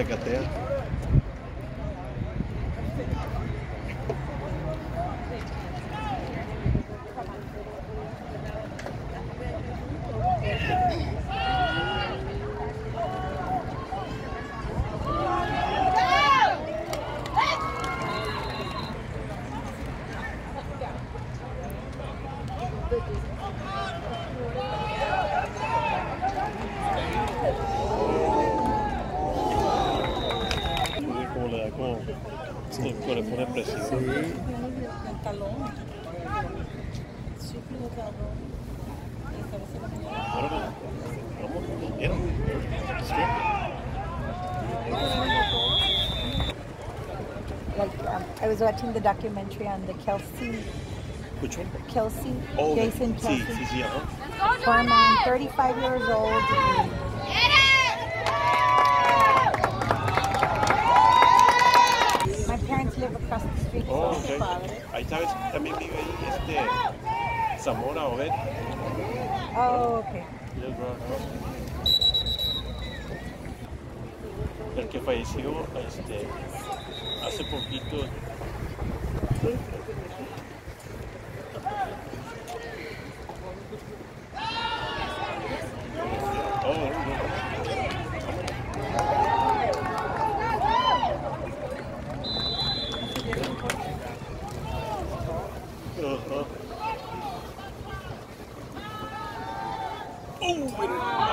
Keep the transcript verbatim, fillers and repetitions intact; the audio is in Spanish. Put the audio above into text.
Zacatea. Como le da como, sí. Como le pone presión. Sí. El talón. Ahora, vamos, mira. Like um, I was watching the documentary on the Kelsey. Which one? Kelsey. Oh, Jason sí, Kelsey. sí, sí, ajá. Poor man, thirty-five years old. My parents live across the street. Oh, So. okay. Ahí sabes, también vive ahí este Zamora Obed. Oh, okay. El que falleció este, hace poquito. Oh, uh-huh. Oh,